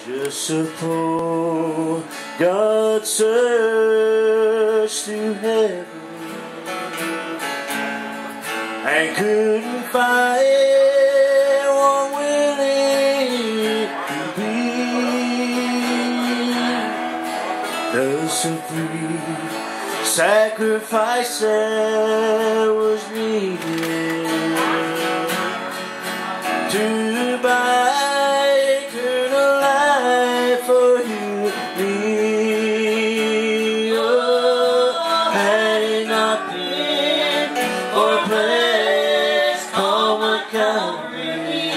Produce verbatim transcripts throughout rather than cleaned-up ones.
Just suppose God searched through heaven and couldn't find one willing to be the supreme sacrifice that was needed to buy eternal life for you and me. Oh, had it not been for a place called Calvary,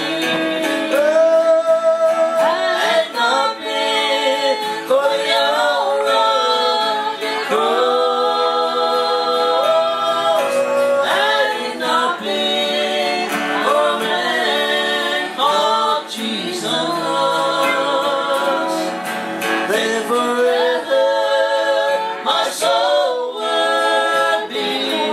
oh, had it not been for the old rugged cross, had it not been for a man called Jesus, then forever my soul would be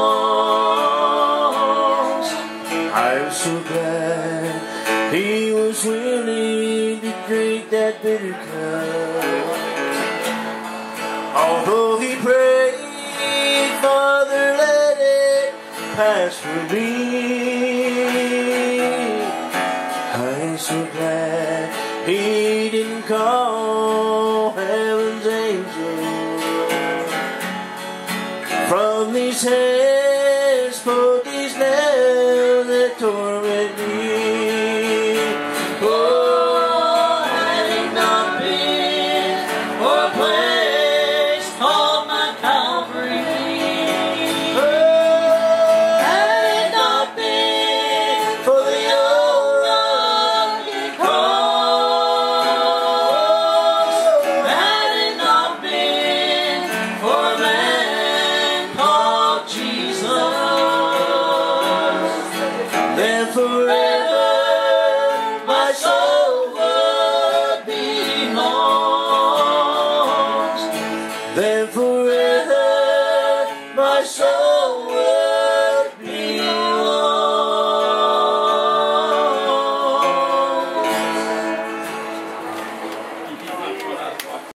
lost. I'm so glad he was willing to drink that bitter cup. Although he prayed, Father, let it pass from me. I'm so glad he didn't call heaven's angels from these hands, poke these nails that torment me.